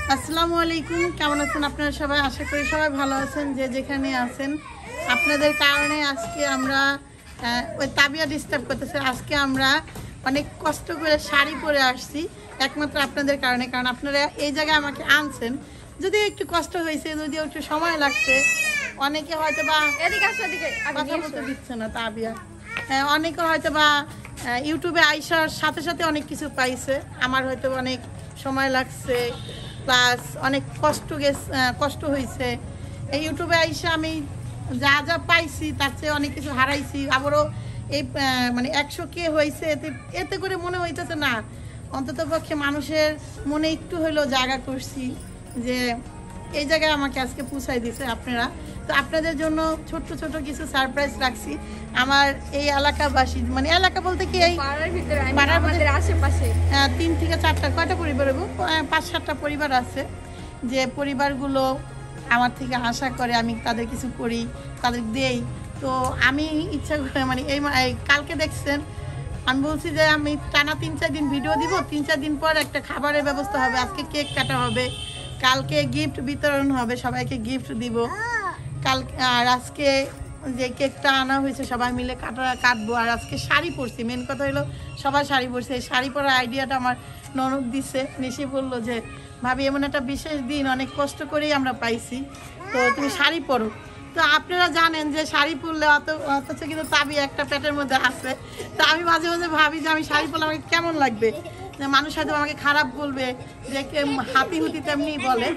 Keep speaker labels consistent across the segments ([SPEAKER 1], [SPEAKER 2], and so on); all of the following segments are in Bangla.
[SPEAKER 1] আসসালামু আলাইকুম, কেমন আছেন আপনারা সবাই? আশা করি সবাই ভালো আছেন যে যেখানে আছেন। আপনাদের কারণে আজকে আমরা ওই তাবিয়া ডিস্টার্ব করতেছে। আজকে আমরা অনেক কষ্ট করে শাড়ি পরে আসছি একমাত্র আপনাদের কারণে, কারণ আপনারা এই জায়গায় আমাকে আনছেন। যদি একটু কষ্ট হয়েছে, যদিও একটু সময় লাগছে, অনেকে হয়তো বা কথা বলতে দিচ্ছে না তাবিয়া, অনেকে হয়তো বা ইউটিউবে আইসার সাথে সাথে অনেক কিছু পাইছে। আমার হয়তো অনেক সময় লাগছে, প্লাস অনেক কষ্ট হয়েছে। এই ইউটিউবে আইসা আমি যা যা পাইছি তার চেয়ে অনেক কিছু হারাইছি। আবারও এই মানে 100K হয়েছে, এতে করে মনে হইতেছে না অন্তত পক্ষে মানুষের মনে একটু হইলেও জায়গা করছি, যে এই জায়গায় আমাকে আজকে পৌঁছাই দিছে আপনারা। তো আপনাদের জন্য ছোট্ট ছোট কিছু সারপ্রাইজ রাখছি। আমার এই এলাকাবাসী, মানে এলাকা বলতে কি এই পাড়ার মধ্যে আশেপাশে 3 থেকে 4টা কয়টা পরিবার হইব, 5-7টা পরিবার আছে, যে পরিবারগুলো আমার থেকে আশা করে আমি তাদের কিছু করি, তাদের দেই। তো আমি ইচ্ছা করে মানে এই কালকে দেখছেন আমি বলছি যে আমি টানা 3-4 দিন ভিডিও দিব, 3-4 দিন পর একটা খাবারের ব্যবস্থা হবে। আজকে কেক কাটা হবে, কালকে গিফট বিতরণ হবে, সবাইকে গিফট দিব কালকে। আর আজকে যে কেকটা আনা হয়েছে সবাই মিলে কাটবো। আর আজকে শাড়ি পরছি, মেন কথা হলো সবাই শাড়ি পরছে। এই শাড়ি পরার আইডিয়াটা আমার ননদ দিছে। নিশি বললো যে ভাবি এমন একটা বিশেষ দিন অনেক কষ্ট করেই আমরা পাইছি, তো তুমি শাড়ি পরো। তো আপনারা জানেন যে শাড়ি পরলে অথচ কিন্তু তাবিয়া একটা পেটের মধ্যে আছে। তো আমি মাঝে মাঝে ভাবি যে আমি শাড়ি পরলে আমাকে কেমন লাগবে, যে মানুষ হয়তো আমাকে খারাপ বলবে, যে হাতি হুতি তেমনি বলে।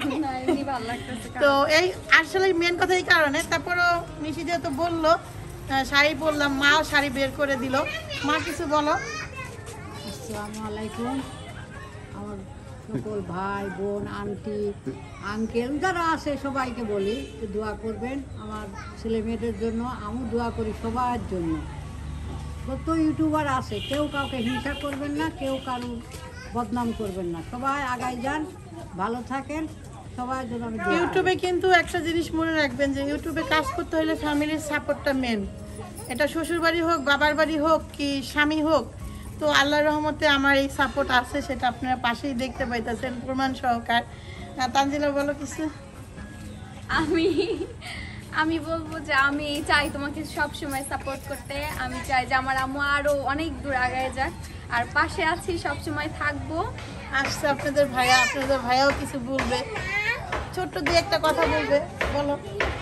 [SPEAKER 1] তো এই আসলে মেন কথা এই কারণে। তারপরও নিশি যেহেতু বললো শাড়ি পরলাম, মাও শাড়ি বের করে দিল। মা কিছু বলো।
[SPEAKER 2] আসসালামু আলাইকুম। আমার সকল ভাই বোন আন্টি আঙ্কেল যারা আছে সবাইকে বলি দোয়া করবেন আমার ছেলে মেয়েদের জন্য। আমি দোয়া করি সবার জন্য। কত ইউটিউবার আছে, কেউ কাউকে হিংসা করবেন না, কেউ কারো বদনাম করবেন না, সবাই আগাই যান, ভালো থাকেন সবার জন্য।
[SPEAKER 1] ইউটিউবে কিন্তু একটা জিনিস মনে রাখবেন যে ইউটিউবে কাজ করতে হলে ফ্যামিলির সাপোর্টটা মেন। এটা শ্বশুর বাড়ি হোক, বাবার বাড়ি হোক, কি স্বামী হোক, তো আল্লাহর রহমতে আমার এই সাপোর্ট আছে, সেটা আপনারা পাশেই দেখতে পাইতেছেন প্রমাণ সহকার। তানজিলা বলো কিছু।
[SPEAKER 3] আমি বলবো যে আমি চাই তোমাকে সব সময় সাপোর্ট করতে। আমি চাই যে আমার আম্মু আরো অনেক দূর আগায় যাক, আর পাশে আছি, সব সময় থাকবো।
[SPEAKER 1] আসছে আপনাদের ভাইয়াও কিছু বলবে, ছোট্ট দিয়ে একটা কথা বলবে, বলো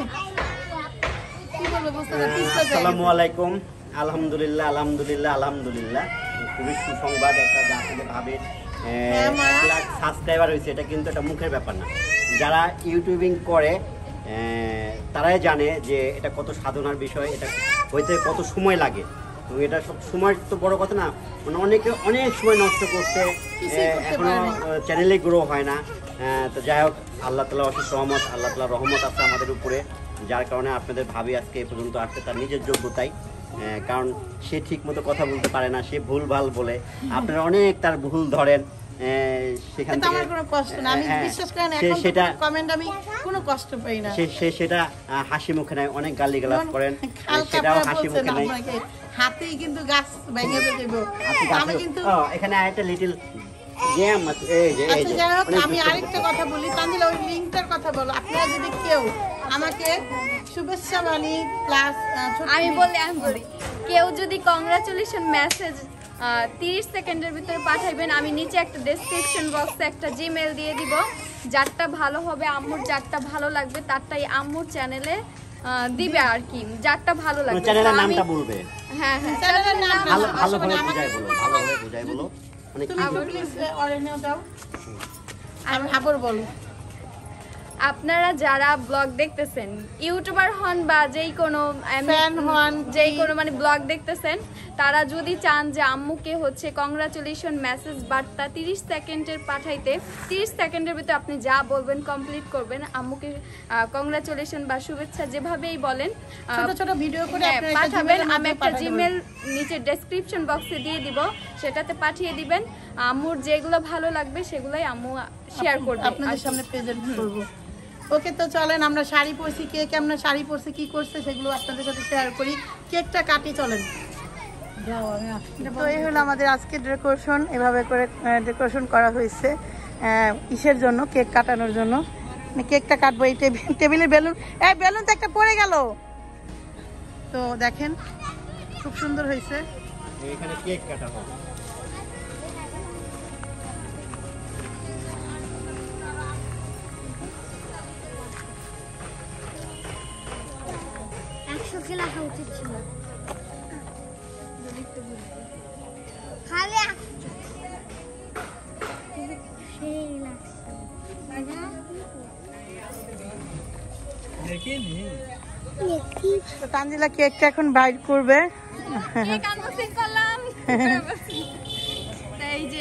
[SPEAKER 1] কি বলবো বুঝতে পারছি।
[SPEAKER 4] আসসালামু আলাইকুম। আলহামদুলিল্লাহ আলহামদুলিল্লাহ আলহামদুলিল্লাহ, খুবই সুসংবাদ একটা, যা থেকে ভাবে 1 লাখ সাবস্ক্রাইবার হয়েছে, এটা কিন্তু একটা মুখের ব্যাপার না। যারা ইউটিউবিং করে তারাই জানে যে এটা কত সাধনার বিষয়, এটা হইতে কত সময় লাগে। তো এটা সব সময় তো বড় কথা না, মানে অনেকে অনেক সময় নষ্ট করতে এখনো চ্যানেলে গ্রো হয় না। তো যাই হোক, আল্লাহ তাআলা অশেষ রহমত, আল্লাহ তাআলার রহমত আছে আমাদের উপরে, যার কারণে আপনাদের ভাবি আজকে এ পর্যন্ত আসছে তার নিজের যোগ্যতাই। কারণ সে ঠিক মতো কথা বলতে পারে না, সে ভুল ভাল বলে, আপনারা অনেক তার ভুল ধরেন। সেখান থেকে সেটা হাসি মুখে নেয়, অনেক গালিগালাজ করেন, সেটাও হাসি মুখে নেয়।
[SPEAKER 1] হাতেই কিন্তু গাছ ভেঙে দেব। আমি কিন্তু
[SPEAKER 4] এখানে আরেকটা লিটল
[SPEAKER 1] আমি আরেকটা কথা বলি, তাহলে ওই লিঙ্কটার কথা বলো। আপনারা যদি কেউ আমাকে শুভেচ্ছা বাণী প্লাস
[SPEAKER 3] আমি বলি কেউ যদি কংগ্রাচুলেশন মেসেজ 30 সেকেন্ডের ভিতরে পাঠাইবেন, আমি নিচে একটা ডেসক্রিপশন বক্সে একটা জিমেল দিয়ে দিব। যারটা ভালো হবে, আম্মুর যারটা ভালো লাগবে তারটাই আম্মুর চ্যানেলে দিবে আর কি, যারটা ভালো লাগবে
[SPEAKER 4] চ্যানেলের নামটা বলবে।
[SPEAKER 3] হ্যাঁ চ্যানেলের নাম
[SPEAKER 4] ভালোভাবে বুঝাই বলো, ভালোভাবে বুঝাই বলো। মানে কি
[SPEAKER 1] প্লিজ অরেনিও দাও, আমি আবার বলো।
[SPEAKER 3] আপনারা যারা ব্লগ দেখতেছেন, ইউটিউবার হন বা যেই কোনো মানে ব্লগ দেখতেছেন, তারা যদি চান যে আম্মুকে হচ্ছে কংগ্রাচুলেশন মেসেজ বার্তা 30 সেকেন্ডের পাঠাইতে, 30 সেকেন্ডের ভিতরে আপনি যা বলবেন কমপ্লিট করবেন, আম্মুকে কংগ্রাচুলেশন বা শুভেচ্ছা যেভাবেই বলেন
[SPEAKER 1] ছোট ভিডিও করে
[SPEAKER 3] পাঠাবেন। আমি একটা জিমেল নিচে ডেসক্রিপশন বক্সে দিয়ে দিব, সেটাতে পাঠিয়ে দিবেন। আম্মুর যেগুলো ভালো লাগবে সেগুলোই আম্মু শেয়ার করবে,
[SPEAKER 1] আপনাদের সামনে প্রেজেন্ট করব। ওকে, তো চলেন আমরা শাড়ি পরছি, কে কেমন শাড়ি পরছে, কি করছে সেগুলো আপনাদের সাথে শেয়ার করি। কেকটা কাটি, চলেন। তো এই হলো আমাদের আজকে ডেকোরেশন, এভাবে করে ডেকোরেশন করা হয়েছে। ইসের জন্য, কেক কাটানোর জন্য। কেকটা কাটবো। এই টেবিলে বেলুন, বেলুন তো একটা পড়ে গেল। তো দেখেন খুব সুন্দর হয়েছে।
[SPEAKER 4] এখানে কেক কাটা হবে।
[SPEAKER 1] তানজিলা কেকটা এখন বাইট করবে।
[SPEAKER 3] কেক আনবক্সিং করলাম। এই যে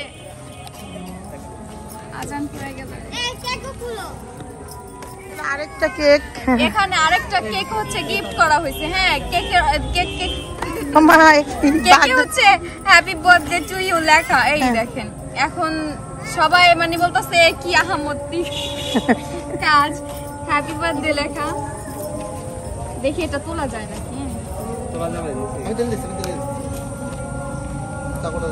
[SPEAKER 3] আজান পড়ে গেল। এই কেকও খুলো।
[SPEAKER 1] আরেকটা কেক,
[SPEAKER 3] এখানে আরেকটা কেক হচ্ছে গিফট করা হয়েছে। হ্যাঁ, কেক কেকে হচ্ছে হ্যাপি বার্থডে টু ইউ লেখা। এই দেখেন, এখন সবাই মানে বলতেছে কি আহামতি কাজ, হ্যাপি বার্থডে লেখা। দেখি এটা তোলা যায় নাকি?
[SPEAKER 5] তোলা যাবে। আমি তেল দিচ্ছি, তারপরে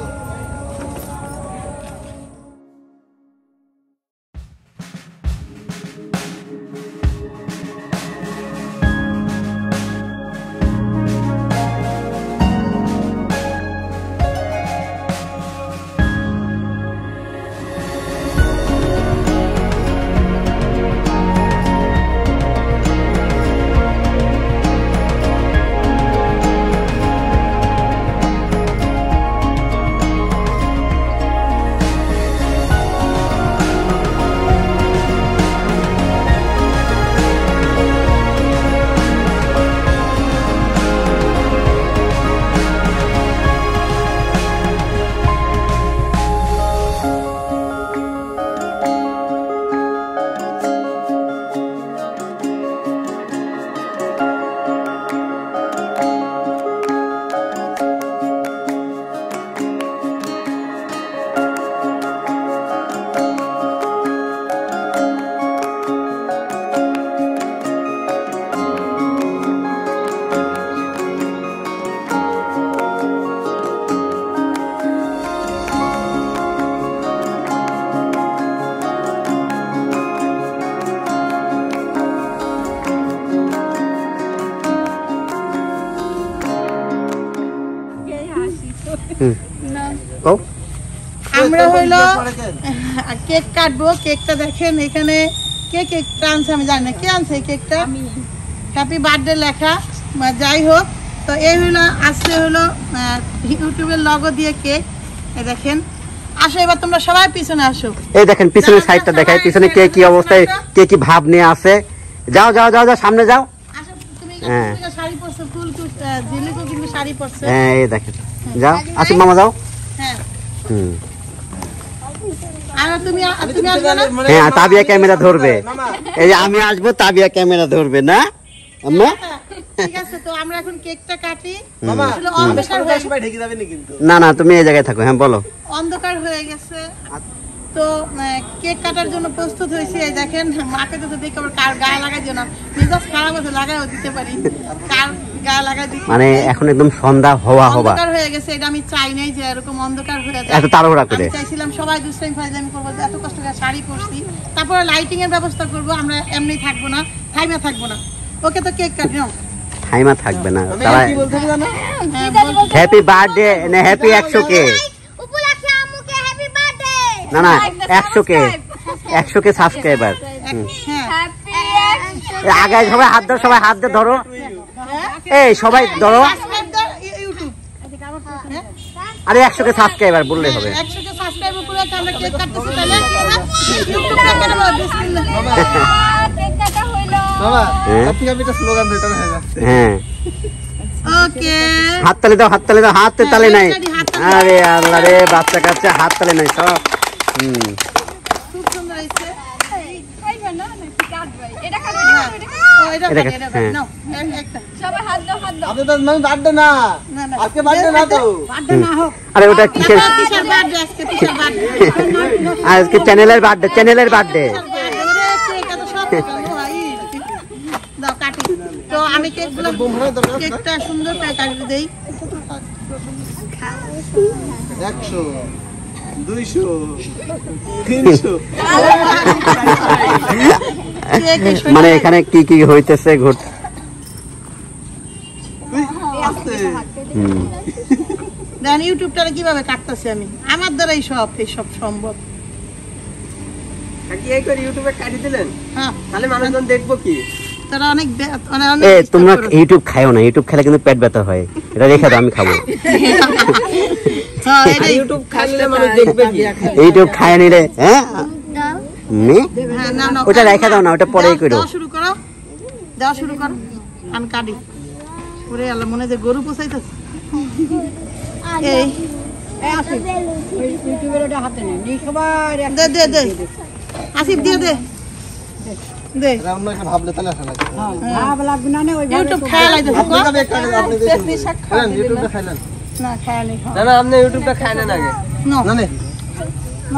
[SPEAKER 1] আমরা হইলো কেক কাটবো। কেকটা দেখেন এখানে কে কেকটা আনছে আমি জানি না, কে আনছে এই কেকটা? হ্যাপি বার্থডে লেখা। যাই হোক, তো এই হইলো আজকে হলো ইউটিউবের লগো দিয়ে কেক। এই দেখেন, আসো এবার তোমরা সবাই পিছনে আসো।
[SPEAKER 4] এই দেখেন পিছনের সাইডটা দেখাই, পিছনে কে কি অবস্থায়, কে কি ভাব নিয়ে আছে। যাও যাও যাও যাও, সামনে যাও।
[SPEAKER 1] আসো, তুমি
[SPEAKER 4] হ্যাঁ।
[SPEAKER 1] শাড়ি পরছো, ফুল ঝিলিকও কিন্তু শাড়ি পরছে।
[SPEAKER 4] হ্যাঁ এই দেখেন, যাও আসিফ মামা যাও।
[SPEAKER 1] হ্যাঁ,
[SPEAKER 4] হুম,
[SPEAKER 1] আর তুমি আসবে না?
[SPEAKER 4] হ্যাঁ তাবিয়া ক্যামেরা ধরবে। এই যে আমি আসবো, তাবিয়া ক্যামেরা ধরবে না আম্মা?
[SPEAKER 1] ঠিক আছে, তো আমরা এখন কেকটা কাটি।
[SPEAKER 5] মামা
[SPEAKER 1] আসলে অন্ধকার হয়ে
[SPEAKER 5] সবাই ঢেকে যাবে না কিন্তু।
[SPEAKER 4] না না, তুমি এই জায়গায় থাকো। হ্যাঁ বলো।
[SPEAKER 1] অন্ধকার হয়ে গেছে, তো কেক কাটার জন্য প্রস্তুত হয়েছি। এই দেখেন, মাকে তো দেখে আবার কার গায়ে লাগাই দিও না, মেজাজ খারাপ হতে লাগাইও দিতে পারি, কার গায়ে লাগাই দিই।
[SPEAKER 4] মানে এখন একদম সন্ধ্যা হওয়া হওয়া,
[SPEAKER 1] অন্ধকার হয়ে গেছে, এটা আমি চাই নাই যে এরকম অন্ধকার হয়ে যায়।
[SPEAKER 4] এত তাড়াহুড়া করে
[SPEAKER 1] আমি চাইছিলাম সবাই দুষ্টাইম ফাইজলামি করবো, এত কষ্ট করে শাড়ি পরছি, তারপরে লাইটিং এর ব্যবস্থা করবো। আমরা এমনি থাকবো না, থাইমা থাকবো না। ওকে, তো কেক কাটি নাও।
[SPEAKER 4] টাইমা থাকবে না তারা।
[SPEAKER 5] কি বলতে হবে জানো?
[SPEAKER 1] হ্যাঁ,
[SPEAKER 4] হ্যাপি বার্থডে না, হ্যাপি 100 কে।
[SPEAKER 3] উপলক্ষে আম্মুকে হ্যাপি বার্থডে।
[SPEAKER 4] না না, 100 কে, 100 কে সাবস্ক্রাইবার।
[SPEAKER 1] হ্যাঁ,
[SPEAKER 3] হ্যাপি
[SPEAKER 4] আগে সবাই হাত ধরো, সবাই হাত দিয়ে ধরো। এই সবাই ধরো।
[SPEAKER 1] সাবস্ক্রাইব দাও ইউটিউব।
[SPEAKER 4] আরে 100 কে সাবস্ক্রাইবার বললেই হবে।
[SPEAKER 1] 100 কে সাবস্ক্রাইব করে আমরা কেক কাটতেছি, তাহলে ইউটিউবটা কেন বলো বিসমিল্লাহ।
[SPEAKER 3] কেক কাটা হইলো।
[SPEAKER 5] মামা
[SPEAKER 4] হ্যাঁ।
[SPEAKER 5] আপনি একটা স্লোগান দিতে হয়ে যাচ্ছে।
[SPEAKER 4] হ্যাঁ,
[SPEAKER 1] ওকে,
[SPEAKER 4] হাততালি দাও, হাততালি দাও। হাতে তালি নাই। আরে আল্লাহ রে, বাচ্চা কাচ্চা হাততালি নাই সব। হুম,
[SPEAKER 1] খুব সুন্দর হয়েছে।
[SPEAKER 3] খাইবে না নাকি কাটবে? এটা কাটবে,
[SPEAKER 1] ও এটা
[SPEAKER 4] এটা
[SPEAKER 1] কাটি, এটা
[SPEAKER 4] হ্যাঁ।
[SPEAKER 1] কাটি নাও, একটা।
[SPEAKER 3] সবাই হাত দাও, হাত দাও।
[SPEAKER 5] আপনি তো মানে বার্থডে না,
[SPEAKER 1] না, না।
[SPEAKER 5] আজকে বার্থডে না তো।
[SPEAKER 1] বার্থডে না হোক।
[SPEAKER 4] আরে ওটা কিসের?
[SPEAKER 1] কিসের বার্থডে আজকে? কিসের বার্থডে?
[SPEAKER 4] আজকে চ্যানেলের বার্থডে, চ্যানেলের বার্থডে।
[SPEAKER 1] ওরে কেক এত সব ভাই। দাও কাটি। তো আমি কেকগুলো, কেকটা সুন্দর করে কাটি দেই।
[SPEAKER 5] 100 200 300
[SPEAKER 4] মানে এখানে কি কি হইতেছে
[SPEAKER 1] দেন ইউটিউবটা কিভাবে কাটতেছি আমি, আমার দ্বারাই এইসব সম্ভব।
[SPEAKER 5] কি এই করে ইউটিউবে কাটি দিলেন?
[SPEAKER 1] হ্যাঁ,
[SPEAKER 5] তাহলে মানুষজন দেখবো কি?
[SPEAKER 1] তারা অনেক
[SPEAKER 4] তোমরা ইউটিউব খাও না, ইউটিউব খেলে কিন্তু পেট ব্যথা হয়, এটা রেখে দাও, আমি খাবো।
[SPEAKER 5] ইউটিউব খাইলে মানুষ দেখবে কি?
[SPEAKER 4] ইউটিউব খায় নিলে হ্যাঁ ওটা রেখে দাও না, ওটা পরেই করো।
[SPEAKER 1] দেওয়া শুরু করো, আমি কাটি। ওরে আল্লাহ, মনে যে গরু পোষাইতেছে। এই
[SPEAKER 2] ইউটিউবের ওটা হাতে নেই, সবাই
[SPEAKER 1] দে আসিফ দিয়ে দে।
[SPEAKER 5] রামনা একটা ভাবলে তাহলে আসা লাগে।
[SPEAKER 2] ভাব লাগবে না, ওই
[SPEAKER 1] ইউটিউব খেয়াল আইতেছে।
[SPEAKER 5] আপনি কবে একটা আপনি দেখুন ইউটিউবটা খাইলেন
[SPEAKER 1] না খেয়াল
[SPEAKER 5] না না আপনি ইউটিউবটা খাই না আগে
[SPEAKER 1] না
[SPEAKER 5] না না
[SPEAKER 1] না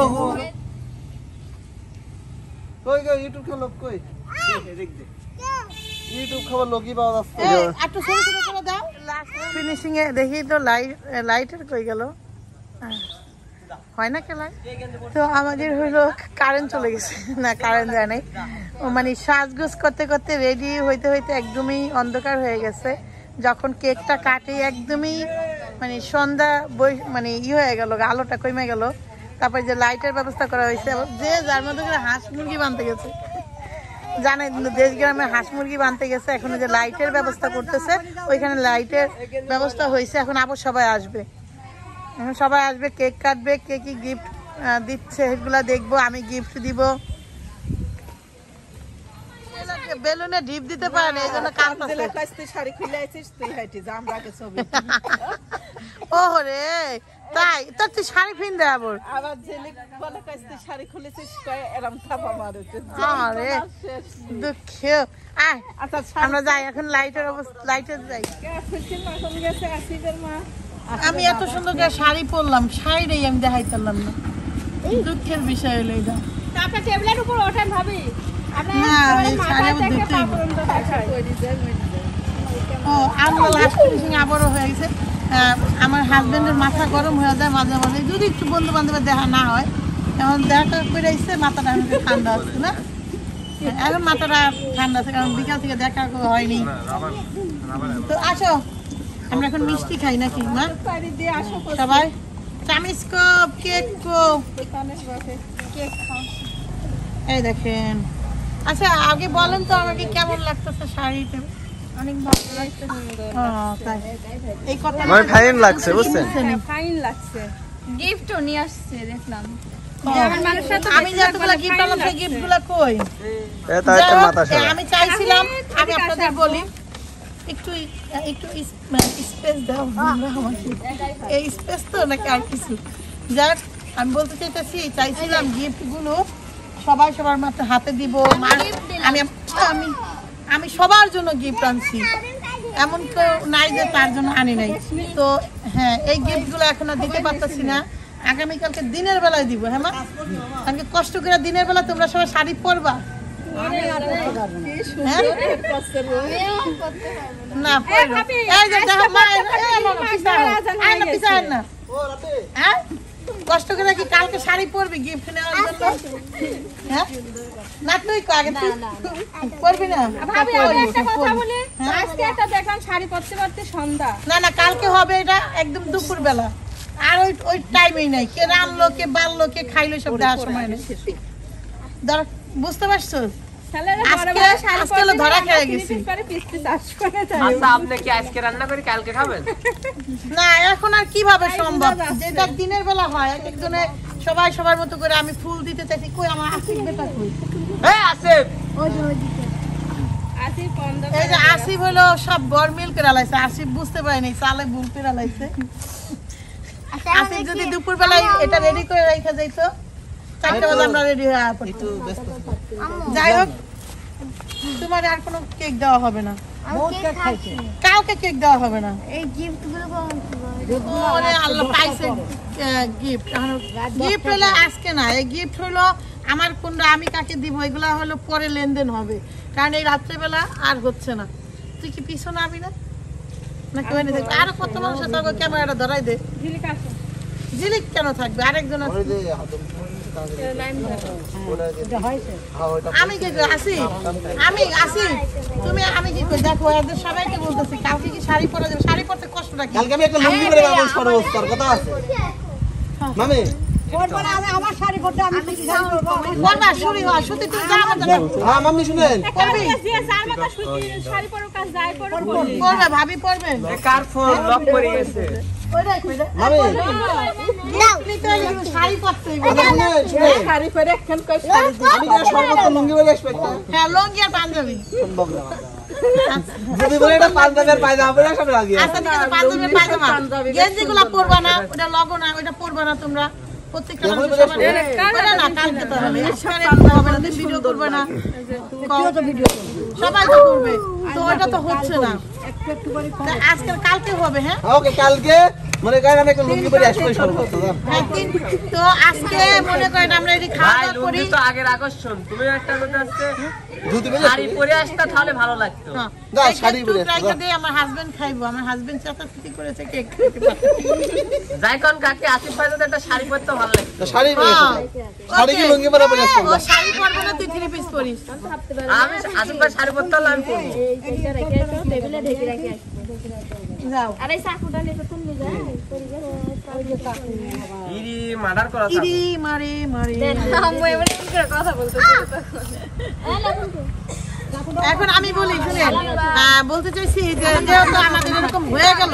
[SPEAKER 5] কই কই ইউটিউব খাওয়া লোক কই দেখ দে ইউটিউব খাওয়া লোকই পাওয়া যাচ্ছে
[SPEAKER 1] একটু ছোট ছোট করে দাও। ফিনিশিং এ দেখি তো লাইটের কই গেল, হয় না কেলা। তো আমাদের হইলো কারেন্ট চলে গেছে, না কারেন্ট যায় নাই। মানে সাজগোজ করতে করতে রেডি হইতে হইতে একদমই অন্ধকার হয়ে গেছে। যখন কেকটা কাটে একদমই মানে সন্ধ্যা মানে হয়ে গেল, আলোটা কমে গেল। তারপর যে লাইটের ব্যবস্থা করা হয়েছে, যে যার মধ্যে করে হাঁস মুরগি বানতে গেছে, জানেন দেশ গ্রামে হাঁস মুরগি বানতে গেছে। এখন যে লাইটের ব্যবস্থা করতেছে, ওইখানে লাইটের ব্যবস্থা হয়েছে। এখন আবার সবাই আসবে, এখন সবাই আসবে, কেক কাটবে, কে কি গিফট দিচ্ছে সেগুলা দেখবো, আমি গিফট দিব। বেলুনে ডিপ দিতে পারে না, এই জন্য ওহো রে, তাই তোর তুই শাড়ি ফিন দে আবার আরে দুঃখ। আমরা যাই এখন লাইটের অবস্থা, লাইটের যাই। আমি এত সুন্দর করে শাড়ি পরলাম, শাড়িটাই আমি দেখাইতে পারলাম না, দুঃখের বিষয় হলো এটা।
[SPEAKER 3] আপনার টেবিলের উপর ওঠেন ভাবি,
[SPEAKER 1] না এই শাড়ি আবার দুটোই ও আমরা লাস্ট ফিনিশিং আবারও হয়ে গেছে। আমার হাজবেন্ডের মাথা গরম হয়ে যায় মাঝে মাঝে, যদি একটু বন্ধু বান্ধবের দেখা না হয়। এখন দেখা করে আসছে, মাথাটা এখন ঠান্ডা হচ্ছে না, এখন মাথাটা ঠান্ডা আছে, কারণ বিকাল থেকে দেখা হয়নি। তো আসো আমরা এখন মিষ্টি খাই নাকি মা সবাই? চামিচ কাপ কেক এই দেখেন। আচ্ছা আগে বলেন তো আমাকে কেমন লাগতেছে শাড়িতে? অনেক ভালো লাগতেছে। তাই এই কথা
[SPEAKER 5] আমার ফাইন লাগছে, বুঝছেন?
[SPEAKER 3] ফাইন লাগছে। গিফটও নিয়ে আসছে দেখলাম।
[SPEAKER 1] আমি যতগুলো গিফট আনলাম সেই গিফটগুলো কই?
[SPEAKER 5] এটা একটা মাথা সারা।
[SPEAKER 1] আমি চাইছিলাম, আমি আপনাদের বলি একটু একটু স্পেস দাও আমাকে, এই স্পেস তো নাকি আর কিছু। যাক আমি বলতে চাইছিলাম গিফটগুলো সবাই সবার মাথা হাতে দিব। আমি আমি আমি সবার জন্য গিফট আনছি, এমন কেউ নাই যে তার জন্য আনি নাই। তো হ্যাঁ, এই গিফটগুলো এখন আর দিতে পারতেছি না, আগামীকালকে দিনের বেলায় দিব। হ্যাঁ মা, কারণ কষ্ট করে দিনের বেলা তোমরা সবাই শাড়ি পরবা না, কষ্ট করে কি কালকে শাড়ি পরবি গিফট নেওয়ার জন্য? হ্যাঁ না তুই আগে পরবি না? না না কালকে হবে, এটা একদম দুপুর বেলা, আর ওই টাইমেই নাই। কে রান্নলো, কে বাড়লো, কে খাইলো, সব দেওয়ার সময় নেই। বুঝতে পারছো? আজকে ধরা খেয়ে গেছি। না এখন আর কিভাবে সম্ভব, যেটা দিনের বেলা হয় এক একজনে সবাই সবার মতো করে। আমি ফুল দিতে চাইছি, কই আমার আসিফ বেটা কই? এই যে আসিফ হলো সব গরমিল করে লাইছে, আসিফ বুঝতে পারেনি চালে ভুল করে লাইছে। আসিফ যদি দুপুর বেলায় এটা রেডি করে রেখে যাইতো, 4টা বাজে আমরা রেডি হয়ে পড়তো। যাই হোক, তোমার আর কোনো কেক দেওয়া হবে না, কাউকে কেক দেওয়া হবে না।
[SPEAKER 6] এই গিফটগুলো
[SPEAKER 1] ওরে আল্লাহ পাইছে গিফট। গিফট হলো আজকে না, এই গিফট হলো আমার কোনটা আমি কাকে দিব এগুলা হলো পরে লেনদেন হবে, কারণ এই রাত্রেবেলা আর হচ্ছে না। তুই কি পিছনে আবি না? না কেউ নেই, আরো কত মানুষ আছে, ক্যামেরাটা ধরাই দে। জিলিক কেন থাকবে? আরেকজন আছে।
[SPEAKER 5] ওই যে হাতম
[SPEAKER 2] এটা হয়েছে
[SPEAKER 5] হ্যাঁ ওটা
[SPEAKER 1] আমি কি করি? আমি আসি। তুমি আমি কি করি? দেখো এদের সবাইকে বলতেছি কালকে কি শাড়ি পরা যাবে? শাড়ি পরতে কষ্টটা কি?
[SPEAKER 5] কালকে আমি একটা লুঙ্গি পরে যাবো সর্বস্তর কথা আছে মামি
[SPEAKER 2] পরবার আমার শাড়ি পরতে আমি কি শাড়ি পরবো
[SPEAKER 1] পরবা শুনি হয় সত্যি তুমি যা আমার জানো
[SPEAKER 5] হ্যাঁ মাম্মি শুনেন
[SPEAKER 1] পরবি পরবে ভাবি পরবে
[SPEAKER 6] কার ফোন লক করে গেছে
[SPEAKER 1] ওইটাই কই দে
[SPEAKER 5] মামি
[SPEAKER 1] আপনি তো এই শাড়ি পরতে
[SPEAKER 5] শাড়ি পরে এখন কই শাড়ি আমি যে সর্বস্তর লুঙ্গি পরে আসবে একটা
[SPEAKER 1] হ্যাঁ লঙ্গি আর পাঞ্জাবি
[SPEAKER 5] সম্ভব না যদি বলে এটা পাঞ্জাবের পায়জামা পরে সব রাজি
[SPEAKER 1] আচ্ছা ঠিক আছে পাঞ্জাবি পায়জামা গেঞ্জিগুলো পরবা না ওটা লগো না ওটা পরবা না তোমরা প্রত্যেকটা মানুষ সবার ওটা না কালকে তো হবে আজকে হবে না ভিডিও করবে না সবাই তো করবে তো ওটা তো হচ্ছে না
[SPEAKER 2] একটু করে
[SPEAKER 1] তা আজকে কালকে হবে হ্যাঁ
[SPEAKER 5] ওকে কালকে মনে করেন আমি একটা লুঙ্গি পরে আসবে সর্বস্তর
[SPEAKER 1] হ্যাঁ, তো আজকে মনে করেন আমরা এটি খাওয়া
[SPEAKER 6] ভাই
[SPEAKER 1] দাওয়া করি
[SPEAKER 6] লুঙ্গি তো আগের আকর্ষণ তুমি একটা কথা আজকে
[SPEAKER 5] জুতি পরে
[SPEAKER 6] শাড়ি পরে আসতা তাহলে ভালো লাগতো
[SPEAKER 1] হ্যাঁ,
[SPEAKER 5] যা,
[SPEAKER 1] এই
[SPEAKER 5] শাড়ি
[SPEAKER 1] একটু
[SPEAKER 5] পরে আসো,
[SPEAKER 1] ট্রাইটা
[SPEAKER 5] যা।
[SPEAKER 1] দিয়ে আমার হাজবেন্ড খাইবো আমার হাজবেন্ড চাচাচুতি করেছে কেক
[SPEAKER 6] যাই কোন কাকে আসিফ ভাই তো একটা শাড়ি পরতে ভালো লাগতো
[SPEAKER 5] তো শাড়ি পরে আসো শাড়ি কি লুঙ্গি পরে পরে আসবে
[SPEAKER 1] ও শাড়ি পরবে না তুই থ্রি পিস পরিস
[SPEAKER 6] আমি আসিফ ভাই শাড়ি পরতে হলে আমি পরবো
[SPEAKER 1] যাও
[SPEAKER 6] ইরি মার্ডার করা
[SPEAKER 1] ইরি মারে মারে
[SPEAKER 3] কথা বলতে
[SPEAKER 1] এখন আমি বলি শুনেন বলতে চাইছি যে যেহেতু আমাদের এরকম হয়ে গেল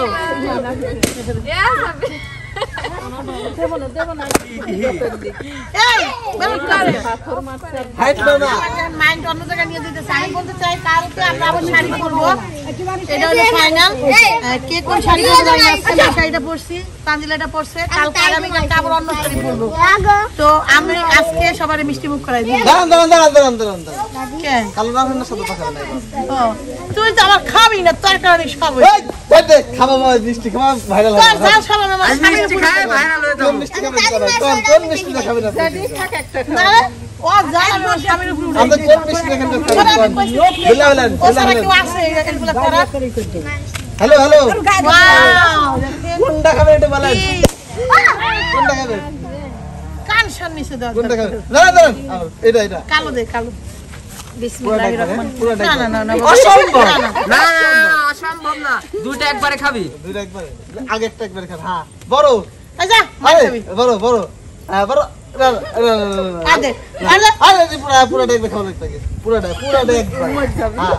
[SPEAKER 1] এই বেলুন করে
[SPEAKER 5] হাইট দাও না
[SPEAKER 1] মাইন্ড অন্য জায়গায় নিয়ে যেতে চাই আমি বলতে চাই কালকে আমরা আবার শাড়ি পরবো এটা হলো ফাইনাল কে কোন শাড়ি পরে দাঁড়িয়ে আছে আমি শাড়িটা পরছি তানজিলাটা পরছে কালকে আগামীকালকে আবার অন্য শাড়ি পরবো তো আমি আজকে সবার মিষ্টি মুখ করাই দিই
[SPEAKER 5] দাঁড়ান
[SPEAKER 1] কে
[SPEAKER 5] কালো রান্নার সাথে কথা বলাই
[SPEAKER 1] ও তুই তো আমার খাবি না তোর কারণে সব
[SPEAKER 5] এই খাবো মিষ্টি খাওয়া ভাইরাল
[SPEAKER 1] তোর যা সব আমার স্বামীর
[SPEAKER 6] মিষ্টি
[SPEAKER 1] উপরে
[SPEAKER 6] খাই ভাইরাল হয়ে যাবো
[SPEAKER 5] মিষ্টি খাবেন কোন মিষ্টি খাবেন আপনি
[SPEAKER 1] না রে, ও জানা আমার স্বামীর উপরে উঠে
[SPEAKER 5] আমাদের কোন মিষ্টি খাবেন বলেন
[SPEAKER 1] ও সারা কেউ আছে এগুলা করার
[SPEAKER 5] হ্যালো
[SPEAKER 1] ওয়াও দেখেন
[SPEAKER 5] কোনটা খাবেন এটা বলেন
[SPEAKER 1] কি
[SPEAKER 5] কোনটা খাবেন
[SPEAKER 1] কান সান্নিছে
[SPEAKER 5] কোনটা
[SPEAKER 1] দরকার
[SPEAKER 5] খাবেন দাঁড়ান এটা
[SPEAKER 1] কালো দে কালো বিসমিল্লাহির রহমান
[SPEAKER 5] পুরোটা
[SPEAKER 1] না না না
[SPEAKER 5] অসম্ভব।
[SPEAKER 1] না, না।
[SPEAKER 6] না অসম্ভব না দুটো একবারে খাবি
[SPEAKER 5] দুইটা একবারে আগে একটা একবারে খান হ্যাঁ বড়
[SPEAKER 1] এই যা
[SPEAKER 5] আরে
[SPEAKER 1] মারবি
[SPEAKER 5] বড় হ্যাঁ বড়
[SPEAKER 1] আদে আরে
[SPEAKER 5] আরে পুরোটা একবার খাওয়া লাগবে পুরোটা একবার হ্যাঁ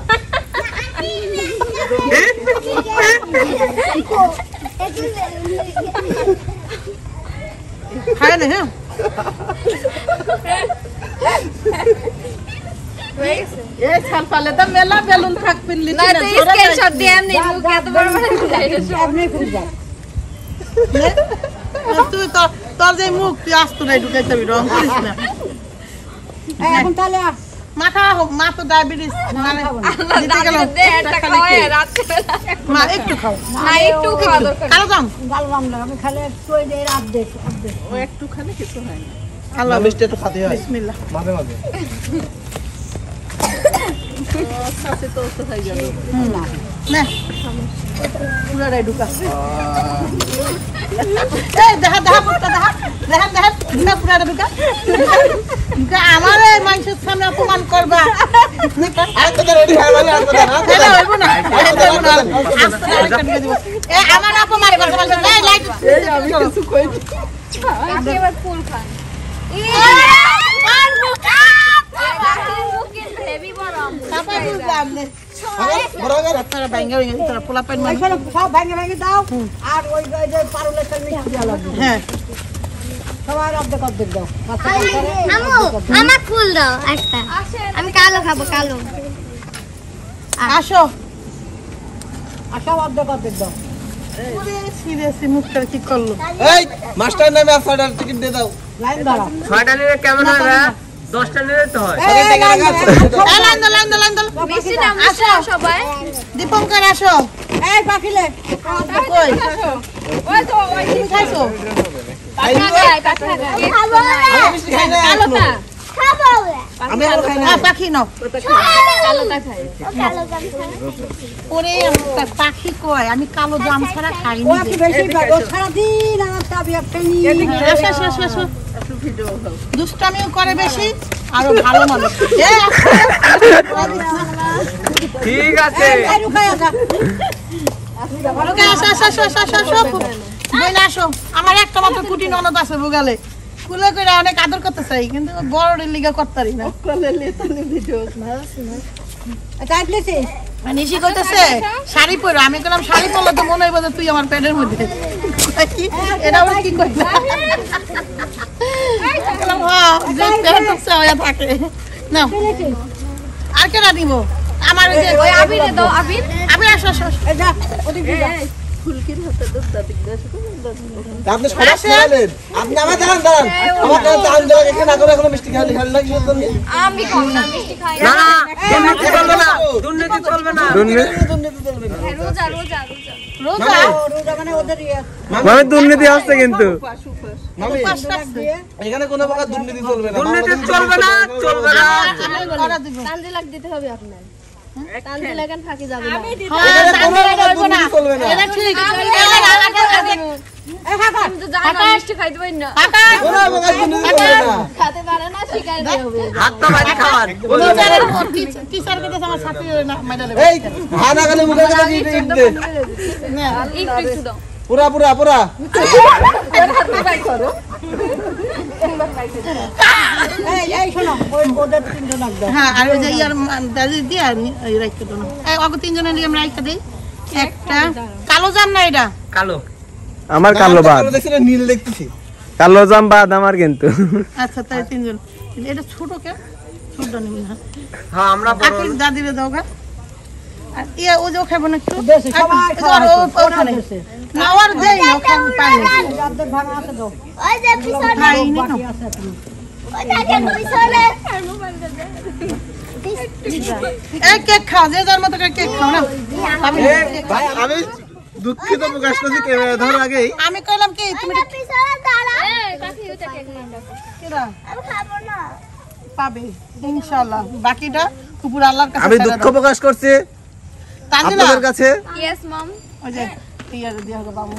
[SPEAKER 1] খায় না হ্যাঁ এই সাল পালে তো মেলা বেলুন থাকবেন
[SPEAKER 3] না
[SPEAKER 1] লিচি না
[SPEAKER 3] তো স্ক্রিনশট দিয়ে এমনি মুখ এত বড় বড়
[SPEAKER 2] আপনি খুব যান
[SPEAKER 1] তুই তোর যে মুখ তুই আসতো না ঢুকাইতে হবে রং করিস না
[SPEAKER 2] এখন তাহলে
[SPEAKER 1] মাথা হোক মা তো ডায়াবেটিস মানে দিতে গেল
[SPEAKER 3] দে একটা খাওয়ায় রাতে
[SPEAKER 1] মা একটু খাও
[SPEAKER 3] না একটু খাওয়া দরকার
[SPEAKER 1] কালো দাম
[SPEAKER 2] গালবাম না আমি খালি কই দেই রাত দেখ
[SPEAKER 1] ও একটু খালে কিছু হয় না
[SPEAKER 5] আল্লাহ মিষ্টি একটু খাতে হয়
[SPEAKER 1] বিসমিল্লাহ
[SPEAKER 5] মাঝে মাঝে
[SPEAKER 1] নে পুরাটাই ঢুকা এই দেখা পুরাটা ঢুকা আমার মানুষের সামনে অপমান করবা
[SPEAKER 5] আরেকটা রেডি হয়ে গেল আরেকটা
[SPEAKER 1] এটা হইব না এটা হইব না আস্তে আরেকটা ঢুকে দিব এ আমার অপমান করতে বলছো এই লাইট আমি কিছু কই
[SPEAKER 3] আপনি এবার ফুল খান হেভি বড়
[SPEAKER 1] তারপর বুঝলাম নে
[SPEAKER 5] বড় গেল
[SPEAKER 1] তারা ব্যাঙ্গে হয়ে গেছে তারা পোলাপাইন মানে
[SPEAKER 2] এখানে সব ভেঙে দাও আর ওই যে পারুলের সাথে মিষ্টি দেওয়া লাগবে
[SPEAKER 1] হ্যাঁ
[SPEAKER 2] সবার অর্ধেক দাও
[SPEAKER 7] আমু আমার ফুল দাও একটা আমি কালো খাবো কালো
[SPEAKER 1] আসো
[SPEAKER 2] আর সব অর্ধেক দাও
[SPEAKER 1] সিরিয়াসলি মুখটা কি করলো
[SPEAKER 5] এই মাস্টার নামে আপনার টিকিট দিয়ে দাও
[SPEAKER 2] লাইন দাঁড়াও
[SPEAKER 6] 6টা নিলে কেমন হয় ভাই 10টা নিলে তো হয়
[SPEAKER 1] লাইন দাও
[SPEAKER 3] মিষ্টি নাম আসো সবাই
[SPEAKER 1] দীপঙ্কর আসো
[SPEAKER 2] এই পাখিলে
[SPEAKER 1] কই
[SPEAKER 3] ওই তো ওই
[SPEAKER 1] তুমি খাইছো
[SPEAKER 3] পাখা গায়
[SPEAKER 5] আমি মিষ্টি খাই না
[SPEAKER 3] আলোটা
[SPEAKER 5] আমি আর খাই না
[SPEAKER 1] পাখি নাও
[SPEAKER 3] কালোটা খাই
[SPEAKER 1] ওরে পাখি কয় আমি কালো জাম ছাড়া খাই
[SPEAKER 2] ও
[SPEAKER 1] না
[SPEAKER 2] কি বেশি ও সারাদিন আমার তাবিয়া ফেনি
[SPEAKER 1] দুষ্টামিও করে বেশি আরো ভালো মানুষ
[SPEAKER 6] ঠিক আছে
[SPEAKER 1] আমার একটা মাত্র কুটি ননদ আছে বুগালে কুলে করে অনেক আদর করতে চাই কিন্তু বড় লিগা করতারি না নিশি কইতেছে শাড়ি পরো আমি বললাম শাড়ি পরলে তো মনে হইব যে তুই আমার পেটের মধ্যে এটা আবার কি কই থাকে না আর কেনা দিব আমার ওই
[SPEAKER 3] আবির দাও আবির
[SPEAKER 1] আবির আসো আসো
[SPEAKER 5] আপনি সবাই খেলেন আপনি আমার দাঁড়ান আমার দাঁড়ান এখানে না করে এখন মিষ্টি খালি খালি লাগি
[SPEAKER 3] আমি খাবো না মিষ্টি খাই
[SPEAKER 6] না না দুর্নীতি চলবে না
[SPEAKER 3] রোজা রোজা
[SPEAKER 1] রোজা
[SPEAKER 2] রোজা মানে ওদের
[SPEAKER 6] মানে দুর্নীতি আসছে কিন্তু
[SPEAKER 5] মামি এখানে কোনো প্রকার দুর্নীতি চলবে না
[SPEAKER 6] দুর্নীতি চলবে না
[SPEAKER 7] তানজিলাক দিতে হবে আপনার তানজিলাক কেন ফাঁকি যাবে না
[SPEAKER 5] এখানে কোনো প্রকার দুর্নীতি চলবে না
[SPEAKER 1] এটা ঠিক
[SPEAKER 3] আমি তো জানো মিষ্টি খাইতে পারি না
[SPEAKER 5] কোনো প্রকার দুর্নীতি চলবে না
[SPEAKER 7] খেতে পারে না শিকার দিয়ে হবে
[SPEAKER 6] হাত তো বাড়ি খাওয়ার
[SPEAKER 1] টিচার কে আমার সাথে না মাইরা দেবে
[SPEAKER 5] এই হানা গালে মুখে গেলে কি দে
[SPEAKER 3] একটু একটু দাও
[SPEAKER 5] পুরা পুরা পুরা
[SPEAKER 2] এই শোনো ওই ওদের তিনজন একদম
[SPEAKER 1] হ্যাঁ আর ওই যে ইয়ার দাদি দিয়ে আমি এই রাখতে দেবো এই অগ তিনজনের নিয়ে আমরা রাখতে দেই একটা কালো জাম না এটা
[SPEAKER 6] কালো আমার কালো বাদ
[SPEAKER 5] দেখছিস নীল দেখতেছি
[SPEAKER 6] কালো জাম বাদ আমার কিন্তু
[SPEAKER 1] আচ্ছা তাই তিনজন এটা ছোট কে ছোট নিবি না
[SPEAKER 6] হ্যাঁ আমরা
[SPEAKER 1] আকি দাদিরে দাও গা আর ইয়া ও যে খাবো না একটু
[SPEAKER 2] দেশে সবাই
[SPEAKER 1] ওখানে না আর দেই না ওখানে পাই না
[SPEAKER 2] যাদের ভাঙা আছে দাও
[SPEAKER 7] ওই যে পিছনে
[SPEAKER 1] খাই নি তো
[SPEAKER 2] বাকি আছে এখনো।
[SPEAKER 7] ওই দেখেন পিছনে
[SPEAKER 1] এই কেক খাও যে যার মতো করে কেক খাও না আমি
[SPEAKER 5] ভাই আমি দুঃখিত প্রকাশ করছি ক্যামেরা ধর আগেই
[SPEAKER 1] আমি কইলাম কি তুমি এটা
[SPEAKER 7] পিছনে দাঁড়া কাকি ওটা কেক না
[SPEAKER 1] কিরা
[SPEAKER 7] আমি খাবো না
[SPEAKER 1] পাবে ইনশাআল্লাহ বাকিটা উপর আল্লাহর কাছে
[SPEAKER 5] আমি
[SPEAKER 1] ছেড়ে
[SPEAKER 5] দুঃখ
[SPEAKER 1] দাও।
[SPEAKER 5] প্রকাশ করছি
[SPEAKER 1] তানজিলা
[SPEAKER 5] আপনাদের কাছে
[SPEAKER 3] ইয়েস মম
[SPEAKER 1] ওই যে ইয়ার দিয়া গো বাবু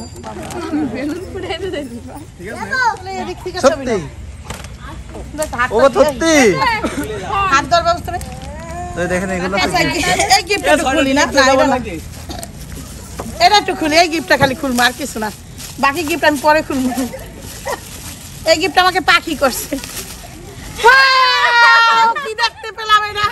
[SPEAKER 1] এদিক থেকে ছবি
[SPEAKER 5] সত্যি
[SPEAKER 1] নাও। দেখ, হাতটা
[SPEAKER 5] ও
[SPEAKER 1] দিয়ে-
[SPEAKER 5] সত্যি
[SPEAKER 1] হাত ধর ব্যবস্থা নেই।
[SPEAKER 5] এই দেখেন এগুলো
[SPEAKER 1] আচ্ছা, এই গিফটটা একটু খুলি না না, এটা না। এটা একটু খুলি এই গিফটটা খালি খুলবো আর কিছু না বাকি গিফট আমি পরে খুলবো এই গিফট আমাকে পাখি করছে Wow! কি দেখতে পেলাম এটা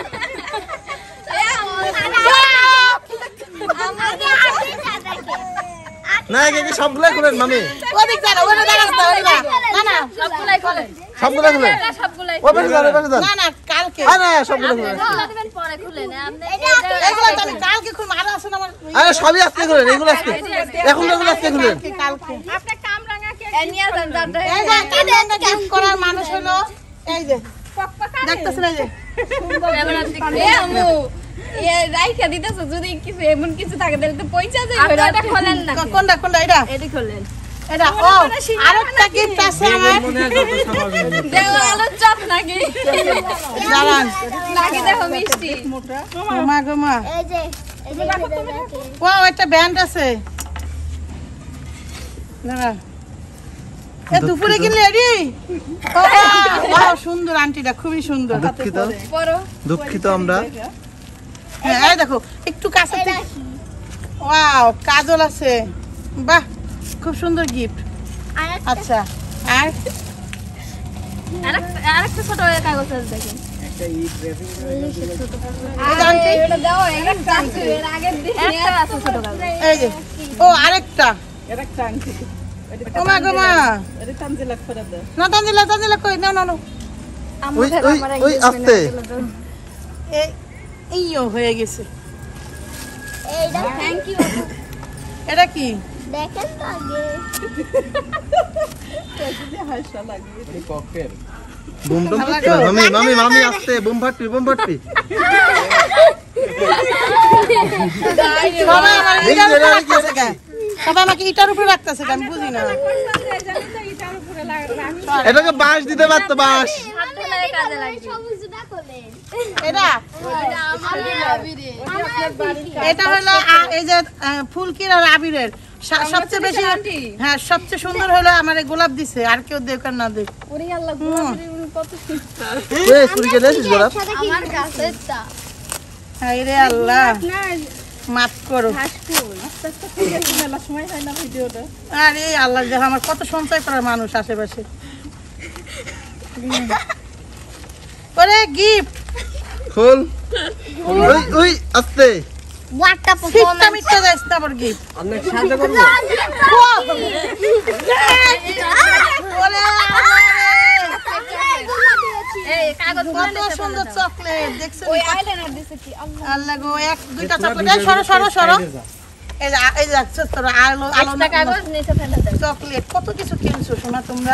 [SPEAKER 5] না একে সবগুলো খুলেন মামি
[SPEAKER 1] ওদিক দাঁড়া ওটা দাঁড়াস না ওদিক দাঁড়া। না না
[SPEAKER 3] সবগুলাই খোলেন
[SPEAKER 5] সবগুলো খুলেন
[SPEAKER 3] সবগুলাই
[SPEAKER 5] ও পাশে যান, ও পাশে যান।
[SPEAKER 1] না না কালকে
[SPEAKER 5] না সবগুলো খুলেন
[SPEAKER 3] দিবেন পরে খুলেন আপনি
[SPEAKER 1] এগুলো তো আমি কালকে খুলবো আরো আছে না আমার
[SPEAKER 5] আরে সবই আজকে খুলেন এগুলো আজকে এখন এগুলো আজকে খুলেন
[SPEAKER 1] কালকে
[SPEAKER 3] আপনি কামরাঙা কে নিয়ে যান যান
[SPEAKER 1] এই যে কালকে গিফট করার মানুষ হলো এই যে দেখতেছেন এই যে
[SPEAKER 3] এ আম্মু এ রাইখা দিতেছো যদি কিছু এমন কিছু থাকে তাহলে তো পয়সা যাবে এটা খোলেন না
[SPEAKER 1] কোনটা কোনটা এটা
[SPEAKER 3] এটি খোলেন
[SPEAKER 1] এটা ও আরেকটা গিফট আছে আমার
[SPEAKER 3] দেখো আলুর চপ নাকি
[SPEAKER 1] দাঁড়ান
[SPEAKER 3] নাকি দেখো মিষ্টি
[SPEAKER 1] মা গো মা
[SPEAKER 7] এই যে দেখো
[SPEAKER 1] ও একটা ব্যান্ড আছে দাঁড়া এ দুপুরে কি রেডি ওয়াও সুন্দর আন্টিটা খুবই সুন্দর
[SPEAKER 5] দুঃখিত
[SPEAKER 3] বড়
[SPEAKER 5] দুঃখিত আমরা
[SPEAKER 1] হ্যাঁ এই দেখো একটু কাছে ওয়াও কাজল আছে বাহ খুব সুন্দর গিফট আচ্ছা আর
[SPEAKER 3] আরেকটা ছোট কাগজ আছে দেখেন
[SPEAKER 1] এই যে আন্টি
[SPEAKER 3] এটা দাও একটা আছে এর আগের দিন একটা আছে ছোট কাগজ
[SPEAKER 1] এই যে ও আরেকটা ও মা গো মা না তানজিলা কই না না
[SPEAKER 5] ওই ওই ওই আস্তে
[SPEAKER 1] এইও হয়ে গেছে
[SPEAKER 7] এইটা
[SPEAKER 3] থ্যাংক ইউ
[SPEAKER 1] এটা কি
[SPEAKER 7] দেখেন তো আগে
[SPEAKER 5] বুম টুম মামি মামি মামি আস্তে বুম ফাটবি
[SPEAKER 1] সবাই আমার
[SPEAKER 5] এই
[SPEAKER 1] ইটার
[SPEAKER 5] যে
[SPEAKER 1] উপরে
[SPEAKER 5] এটা কি
[SPEAKER 1] রাখতেছে কেন? সবাই আমাকে ইটার উপরে রাখতেছে কেন? আমি বুঝি না
[SPEAKER 5] এটাকে বাঁশ দিতে পারতো বাঁশ
[SPEAKER 3] হাত ধুলে কাজে লাগবে
[SPEAKER 1] এটা এটা হলো এই যে ফুলকির আর আবিরের সবচেয়ে বেশি হ্যাঁ সবচেয়ে সুন্দর হলো আমার গোলাপ দিছে আর কেউ দেখ আর না দেখ
[SPEAKER 3] ওরে আল্লাহ গোলাপের কত সুন্দর
[SPEAKER 5] এই চুরি করে দিছিস গোলাপ
[SPEAKER 7] আমার কাছেরটা
[SPEAKER 1] হাই রে আল্লাহ মাফ করো আরে আল্লাহ দেখো আমার কত সঞ্চয় করার মানুষ আশেপাশে ওরে গিফট
[SPEAKER 5] খোল ওই ওই আস্তে
[SPEAKER 7] ওয়াটটা
[SPEAKER 1] ফিটটা মিটটা যাইস না আবার গিফট
[SPEAKER 6] আপনার সাহায্য করব
[SPEAKER 1] ওরে
[SPEAKER 3] এই কাগজ
[SPEAKER 1] কত সুন্দর চকলেট দেখছো
[SPEAKER 3] ওই আইলাইনার দিছে কি
[SPEAKER 1] আল্লাহ গো এক দুইটা চকলেট এই সরো সরো সরো এই দেখছো তোর আলো আলো
[SPEAKER 3] একটা কাগজ নিচে ফেলে দাও
[SPEAKER 1] চকলেট কত কিছু কিনছো শোনা তোমরা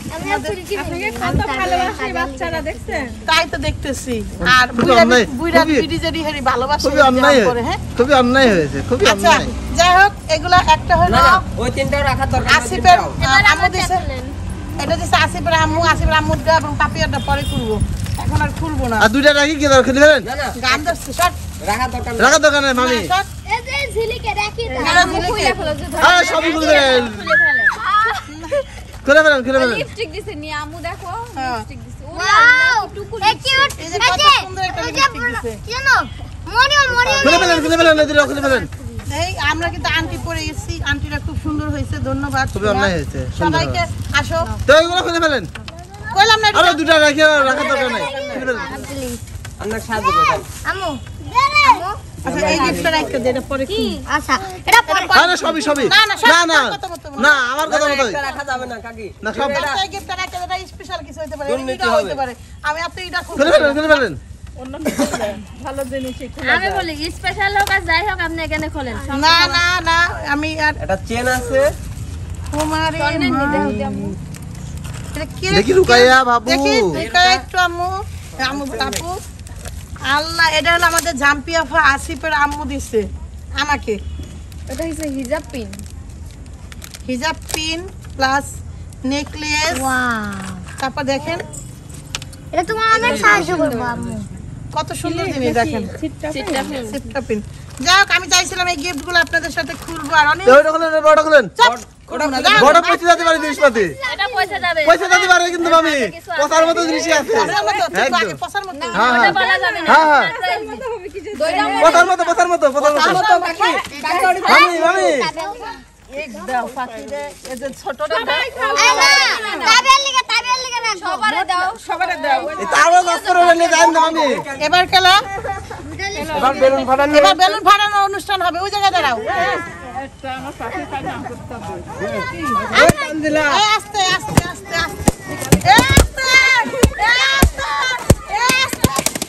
[SPEAKER 1] তাই তো দেখতেছি আর বুইরা বিডিজেডি হেরি ভালোবাসে
[SPEAKER 5] খুবই অন্যায় হয়েছে খুবই অন্যায় হয়েছে খুবই
[SPEAKER 1] আচ্ছা
[SPEAKER 5] অন্যায়
[SPEAKER 1] যাই হোক এগুলা একটা হলো
[SPEAKER 6] ওই তিনটাও রাখার দরকার
[SPEAKER 1] আসিফের আম্মু দিছে এটা দিছে আসিফের আম্মু দা এবং পাপিয়াটা পরে খুলবো এখন আর খুলবো না
[SPEAKER 5] আর দুইটা রাখি কি দরকার ফেলেন
[SPEAKER 6] না না
[SPEAKER 1] গান ধরছে শট
[SPEAKER 6] রাখার দরকার
[SPEAKER 5] রাখা দরকার নাই মামি
[SPEAKER 1] শট
[SPEAKER 7] এই যে ঝিলিকে রাখি দাও
[SPEAKER 3] খুলে ফেলো যে
[SPEAKER 5] আরে সবই খুলে ফেলেন
[SPEAKER 3] খুলে ফেলে
[SPEAKER 5] খুলে ফেলেন
[SPEAKER 3] লিপস্টিক দিছে নি আম্মু দেখো লিপস্টিক দিছে ওরে
[SPEAKER 7] ওয়াও
[SPEAKER 3] টুকু
[SPEAKER 7] এই কিউট
[SPEAKER 1] এই যে কত সুন্দর একটা লিপস্টিক দিছে
[SPEAKER 7] জানো মরিও
[SPEAKER 5] খুলে ফেলেন এদিকে খুলে ফেলেন
[SPEAKER 1] এই আমরা কিন্তু আন্টি পরে গেছি আন্টিরা খুব সুন্দর হয়েছে ধন্যবাদ
[SPEAKER 5] খুবই অন্যায় হয়েছে
[SPEAKER 1] সবাইকে আসো
[SPEAKER 5] তো এগুলো খুলে ফেলেন
[SPEAKER 1] কইলাম না
[SPEAKER 5] আরে দুটো রাখি রাখা দরকার নাই খুলে ফেলেন
[SPEAKER 6] আপনার সাহায্য করব
[SPEAKER 7] আমু
[SPEAKER 1] আচ্ছা এই গিফটটা রাখতে দে এটা পরে কি
[SPEAKER 7] আচ্ছা এটা পরে
[SPEAKER 5] আরে সবই সবই
[SPEAKER 1] না, না, সব
[SPEAKER 5] না না
[SPEAKER 1] কথা মতো বলো।
[SPEAKER 5] না আমার কথা মতোই
[SPEAKER 6] একটা রাখা যাবে না কাকি
[SPEAKER 5] না সব
[SPEAKER 1] এই গিফটটা রাখতে এটা স্পেশাল কিছু হতে পারে
[SPEAKER 6] দুর্নীতি
[SPEAKER 1] এটা হতে
[SPEAKER 6] হবে।
[SPEAKER 1] পারে আমি এত এটা খুব
[SPEAKER 5] খুলে ফেলেন
[SPEAKER 7] আমি বলি স্পেশাল হোক আর যাই হোক আপনি এখানে খোলেন
[SPEAKER 1] না না না আমি আর
[SPEAKER 6] এটা চেন আছে
[SPEAKER 1] তোমারে
[SPEAKER 5] দেখি রুকাইয়া বাবু
[SPEAKER 1] দেখি রুকাইয়া একটু আম্মু আপু আল্লাহ এটা হলো আমাদের জাম্পি আফা আসিফের আম্মু দিছে আমাকে
[SPEAKER 3] এটা হইছে হিজাব পিন
[SPEAKER 1] হিজাব পিন প্লাস নেকলেস
[SPEAKER 7] ওয়াও
[SPEAKER 1] তারপর দেখেন
[SPEAKER 7] এটা তোমার অনেক সাহায্য করবে আম্মু
[SPEAKER 1] কত সুন্দর জিনিস দেখেন সিপটা পিন যাই হোক আমি চাইছিলাম এই গিফট গুলো আপনাদের সাথে খুলবো আর অনেক
[SPEAKER 5] ওটা খুলেন বড় খুলেন বড় পয়সা দিতে পারে জিনিসপাতি
[SPEAKER 7] এটা পয়সা যাবে
[SPEAKER 5] পয়সা দিতে পারে কিন্তু মামি পচার মতো জিনিসই আছে
[SPEAKER 1] পছার মতো একটু
[SPEAKER 5] একদম।
[SPEAKER 1] আগে পছার মতো
[SPEAKER 5] হ্যাঁ হ্যাঁ
[SPEAKER 7] বলা যাবে না
[SPEAKER 5] হ্যাঁ হ্যাঁ
[SPEAKER 3] দইরা
[SPEAKER 5] পচার মতো মামি মামি
[SPEAKER 1] এক দাও ফাতিরে এই যে ছোটটা দাও
[SPEAKER 7] তাবেল লিখে রাখো
[SPEAKER 3] সবারে দাও
[SPEAKER 5] এই তারও দশ করে নিয়ে যান না মামি
[SPEAKER 1] এবার খেলা
[SPEAKER 6] এবার বেলুন ফাটানো
[SPEAKER 1] এবার বেলুন ফাটানোর অনুষ্ঠান হবে ওই জায়গায় দাঁড়াও এই আস্তে আস্তে আস্তে আস্তে এই আস্তে এই আস্তে এই আস্তে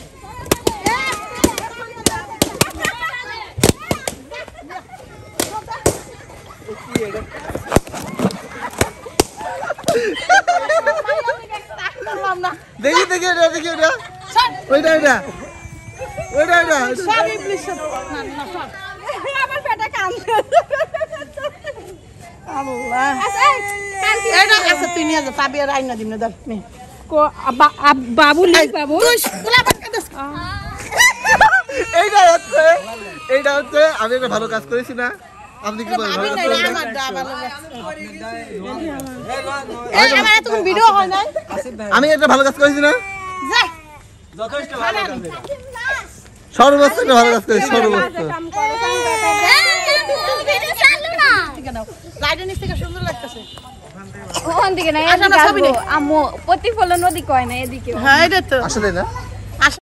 [SPEAKER 5] দেখি দেখি এটা দেখি এটা ওইটা ওইটা ওইটা ওইটা
[SPEAKER 1] সব ইংলিশ আমার পেটে কামড়ে আল্লাহ এটা আচ্ছা তুই নিয়ে যা পাবি আর আইনা দিম না দাও নে
[SPEAKER 3] বাবু লিখ বাবু
[SPEAKER 1] তুই গুলা পাকা দস
[SPEAKER 5] এইটা হচ্ছে আমি একটা ভালো কাজ করেছি না আপনি কি বলেন
[SPEAKER 1] আমি না এটা আমার দা ভালো এই আমার এত ভিডিও হয় নাই
[SPEAKER 5] আমি একটা ভালো কাজ করেছি না
[SPEAKER 1] যা
[SPEAKER 6] যথেষ্ট ভালো কাজ
[SPEAKER 5] সর্বোচ্চ একটা ভালো কাজ করেছি সর্বোচ্চ
[SPEAKER 1] ঠিক আছে লাইটের নিচ থেকে সুন্দর লাগতেছে
[SPEAKER 3] ওখান থেকে না
[SPEAKER 1] আসো না,
[SPEAKER 3] এদিকে
[SPEAKER 1] ছবি
[SPEAKER 3] আসবো।
[SPEAKER 1] নেই।
[SPEAKER 3] আম্মু প্রতিফলন নদী কয় না এদিকে
[SPEAKER 1] হ্যাঁ এটা তো
[SPEAKER 5] আসলে না